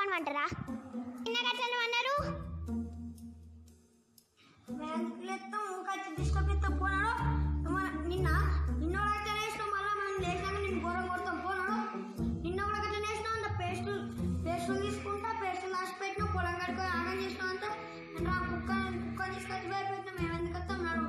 అని అంటారా? నిన్న గట్లను అన్నారు. నిన్న నిన్నోడైతే వేసినాం, మళ్ళీ మనం లేచాక నేను ఘోరం కొడతాం పోనాడు. నిన్న కూడా గట్లా వేసినాం అంత పేస్టులు తీసుకుంటా, పేస్టులు రాసి పెట్టినా, పొలం కడుకొని ఆగం చేసినాం అంతా. రా కుక్క తీసుకొచ్చి భయపెట్టినా, మేము ఎందుకు వస్తాం నాడు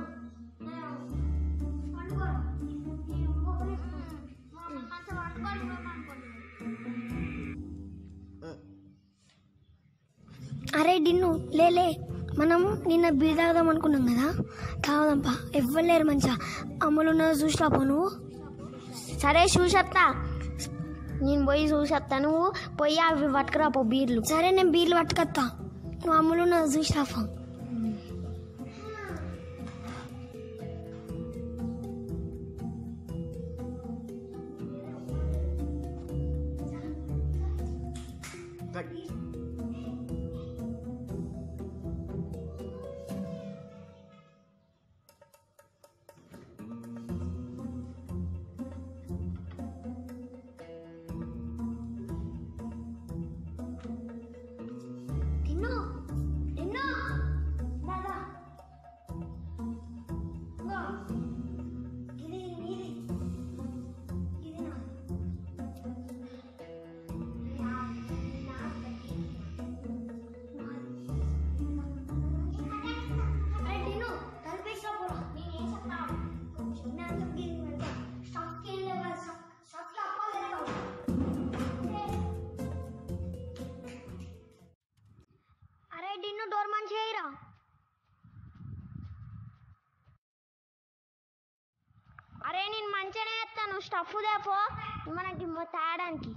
అరే డిన్ను లేలే, మనం నిన్న బీర్ తాగుదాం అనుకున్నాం కదా, తాగుదాంపా. ఎవ్వలేరు మంచిగా. అమ్ములు ఉన్నదో చూసిరాపో నువ్వు. సరే చూసేస్తా, నేను పోయి చూసేస్తా. నువ్వు పోయి అవి పట్టుకురాపో బీర్లు. సరే నేను బీర్లు పట్టుకొస్తా, నువ్వు అమ్ములు ఉన్నదో చూసిరాపో. డోర్ మంచి చేయరా. అరే నేను మంచిగానే వేస్తాను, స్టఫ్ దేపో మనకి తాగడానికి.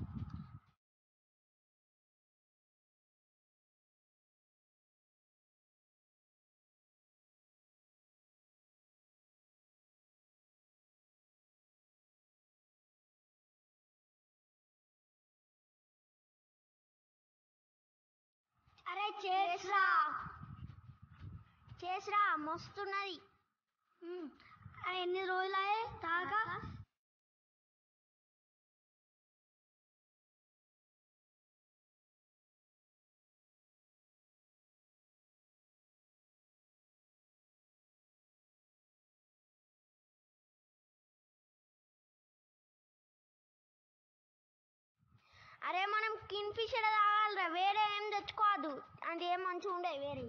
అరే చేసిరా మస్తున్నది. ఎన్ని రోజులే తాగా? అరే మనం కింగ్ ఫిషర్ తాగాలరా, వేరే ఏం తెచ్చుకోవద్దు. అంటే ఏం మంచిగా ఉండే వేరే.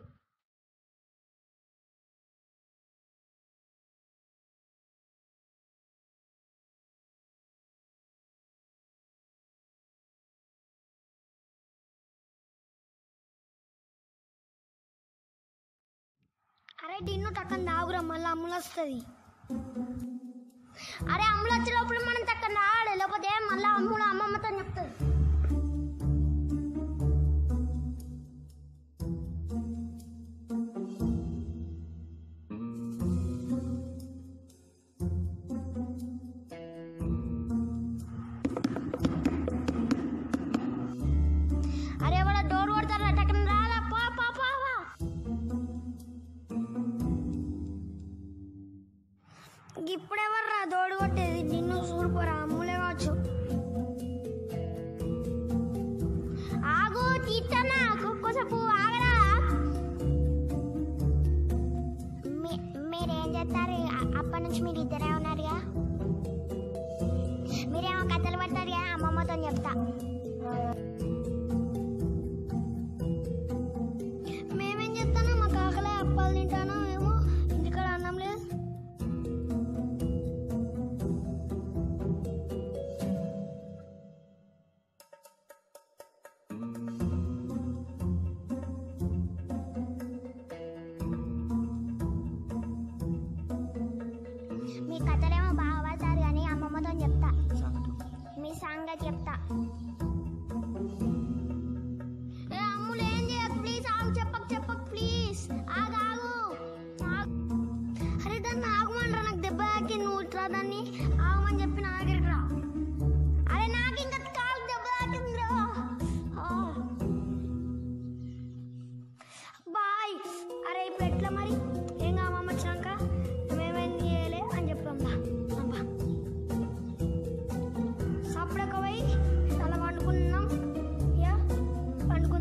అరే డిన్ను టక్కన తాగురా, మళ్ళీ అమ్ములు వస్తుంది. అరే అమ్ములు వచ్చే లోపల మనం టక్కన తాగాలి, లేకపోతే మళ్ళీ అమ్ములు అమ్మమ్మతో చెప్తుంది. అరే వాళ్ళ డోర్ కొడతారా, టక్కన రాలా. పా పా పా ఇప్పుడెవర్రా దోడు కొట్టేది? నిన్ను చూడిపోరా, అమ్ములే కావచ్చు. ఆగు తీస్తానా, ఒక్కోసేపు ఆగరా. మీరేం చేస్తారు? అప్పటి నుంచి మీరు ఇద్దరే ఉన్నారుగా. మీరేమో కథలు పడతారుగా, అమ్మమ్మతో చెప్తా. మేమేం చేస్తానా, మా కాకలే అప్పాలు తింటాను ఏమో, ఇంటికాడ అన్నం లేదు. మీ కథలేమో బాగా పడతారు కానీ అమ్మమ్మతో చెప్తా, మీ సంగతి చెప్తా. అమ్ములు ఏం చేయకు ప్లీజ్, ఆగు. చెప్పకు ప్లీజ్, ఆగు. అరే దాన్ని ఆగమనరా, నాకు దెబ్బ తాకి. నువ్వు ఇట్లా దాన్ని ఆగమని చెప్పి నా దగ్గరికి రా. అరే నాకు ఇంకా కాలు దెబ్బ తాకిందిరా. బాయ్. అరే ఇప్పుడు ఎట్లా మరి? ఏం కామమ్మ వచ్చినాక మేమేం చేయలే అని చెప్పమ్మా. అబ్బా సప్పుడొక పోయి అలా వండుకున్నాం. యా వండుకు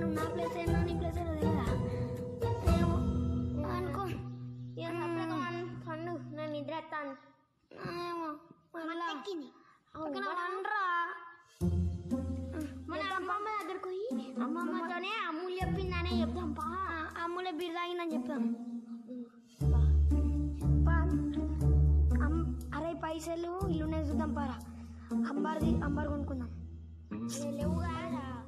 నువ్వు నా ప్లేస్ అయినా నీ ప్లేస్ అయినా తెలియదా ఏమో అనుకో పండు నేను నిద్ర ఎత్తాను ఏమో మళ్ళా అనరా మన అమ్మమ్మ దగ్గరకు పోయి అమ్మమ్మతోనే అమ్ములు చెప్పిందనే చెప్తాం పా అమ్ములే బీర్ తాగిందని చెప్తాను అరే పైసలు ఇల్లునే చూద్దాం పారా అంబార్ కొనుక్కుందాం లేవు కాదా